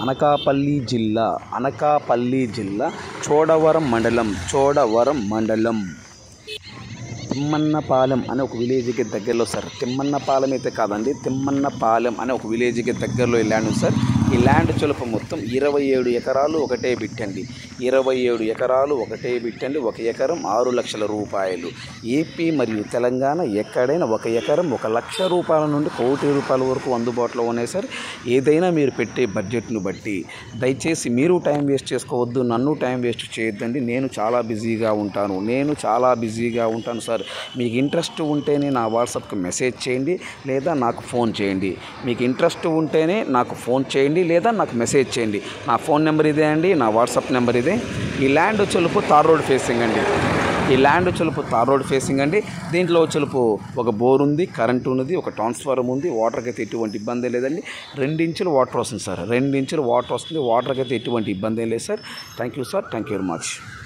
అనకాపల్లి జిల్లా చోడవరం మండలం తిమ్మన్నపాలెం అనే ఒక విలేజ్కి దగ్గరలో సార్. తిమ్మన్నపాలెం అయితే కాదండి, తిమ్మన్నపాలెం అనే ఒక విలేజ్కి దగ్గరలో ఈ ల్యాండ్ సార్. ఈ ల్యాండ్ చులుపు మొత్తం 27 ఎకరాలు ఒకటే బిట్టండి. 27 ఎకరాలు ఒకటే బిట్టండి. 1 ఎకరం 6 లక్షల రూపాయలు. ఏపీ మరియు తెలంగాణ ఎక్కడైనా 1 ఎకరం 1 లక్ష రూపాయల నుండి 1 కోటి రూపాయల వరకు అందుబాటులో ఉన్నాయి సార్. ఏదైనా మీరు పెట్టే బడ్జెట్ను బట్టి. దయచేసి మీరు టైం వేస్ట్ చేసుకోవద్దు, నన్ను టైం వేస్ట్ చేయొద్దండి. నేను చాలా బిజీగా ఉంటాను సార్. మీకు ఇంట్రెస్ట్ ఉంటేనే నా వాట్సాప్కి మెసేజ్ చేయండి లేదా నాకు ఫోన్ చేయండి. మీకు ఇంట్రెస్ట్ ఉంటేనే నాకు ఫోన్ చేయండి లేదా నాకు మెసేజ్ చేయండి. నా ఫోన్ నెంబర్ ఇదే అండి, నా వాట్సాప్ నెంబర్ ఇదే. ఈ ల్యాండ్ చులుపు తార్ రోడ్ ఫేసింగ్ అండి. దీంట్లో చులుపు ఒక బోర్ ఉంది, కరెంట్ ఉన్నది, ఒక ట్రాన్స్ఫార్మర్ ఉంది. వాటర్కి అయితే ఎటువంటి ఇబ్బంది లేదండి. 2 ఇంచులు వాటర్ వస్తుంది సార్. 2 ఇంచులు వాటర్ వస్తుంది. వాటర్కి అయితే ఎటువంటి ఇబ్బంది లేదు sir. Thank you sir. Thank you very much.